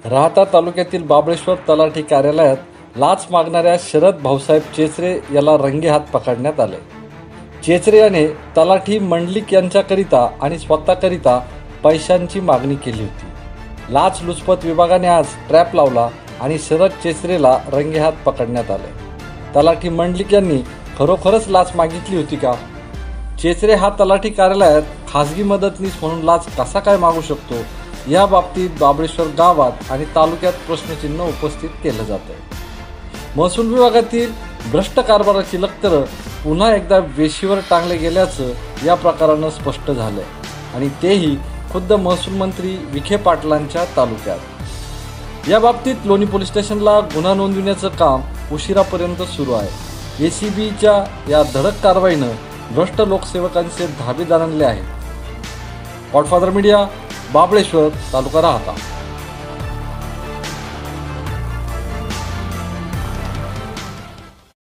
राहाता तालुक्यातील बाबळेश्वर तलाठी कार्यालयात लाच मागणाऱ्या शरद भाऊसाहेब चेचरे याला रंगेहात पकडण्यात आले। चेचरे याने तलाठी मंडलिक यांच्याकरिता आणि स्वतःकरिता पैशांची मागणी केली होती। लाचलुचपत विभागाने आज ट्रॅप लावला आणि शरद चेचरेला रंगेहात पकडण्यात आले। तलाठी मंडलिक यांनी खरोखरच लाच मागितली होती का? चेचरे हा तलाठी कार्यालयात खासगी मदतनीस म्हणून लाच कसा काय मागू शकतो, या बाबतीत बाबळेश्वर गावात आणि तालुक्यात प्रश्नचिन्ह उपस्थित केलं जात आहे। महसूल विभागातील भ्रष्ट कारभाराची लक्तरं पुन्हा एकदा वेशीवर टांगले गेल्याचं या प्रकारानं स्पष्ट झालंय आणि तेही खुद्द महसूल मंत्री विखे पाटलांच्या तालुक्यात। या बाबतीत लोणी पोलीस स्टेशनला गुन्हा नोंदविण्याचं काम उशिरापर्यंत सुरू आहे। एसीबीच्या या धडक कारवाईनं भ्रष्ट लोकसेवकांचे धाबे दणाणले आहेत। गॉडफादर मीडिया, बाबळेश्वर, तालुका राहाता।